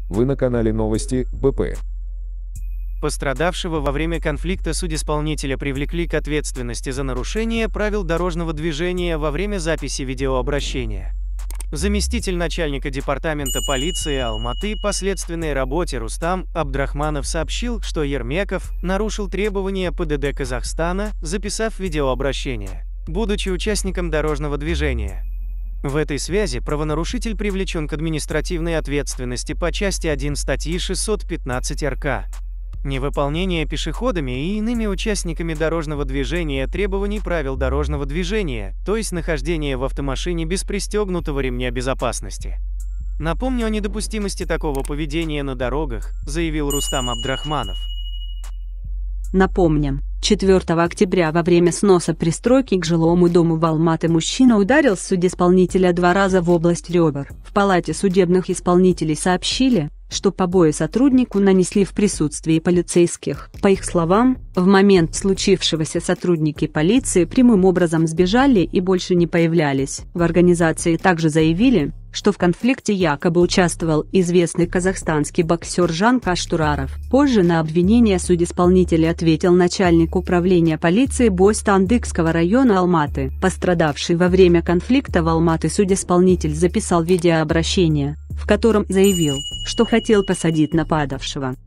Вы на канале Новости БП. Пострадавшего во время конфликта судисполнителя привлекли к ответственности за нарушение правил дорожного движения во время записи видеообращения. Заместитель начальника департамента полиции Алматы по следственной работе Рустам Абдрахманов сообщил, что Ермеков нарушил требования ПДД Казахстана, записав видеообращение, будучи участником дорожного движения. В этой связи правонарушитель привлечен к административной ответственности по части 1 статьи 615 РК. Невыполнение пешеходами и иными участниками дорожного движения требований правил дорожного движения, то есть нахождение в автомашине без пристегнутого ремня безопасности. «Напомню о недопустимости такого поведения на дорогах», заявил Рустам Абдрахманов. Напомним, 4 октября во время сноса пристройки к жилому дому в Алматы мужчина ударил судисполнителя 2 раза в область ребер. В палате судебных исполнителей сообщили, что побои сотруднику нанесли в присутствии полицейских. По их словам, в момент случившегося сотрудники полиции прямым образом сбежали и больше не появлялись. В организации также заявили, что в конфликте якобы участвовал известный казахстанский боксер Жан Каштураров. Позже на обвинение судисполнителя ответил начальник управления полиции Бостандыкского района Алматы. Пострадавший во время конфликта в Алматы судисполнитель записал видеообращение, в котором заявил, что хотел посадить нападавшего.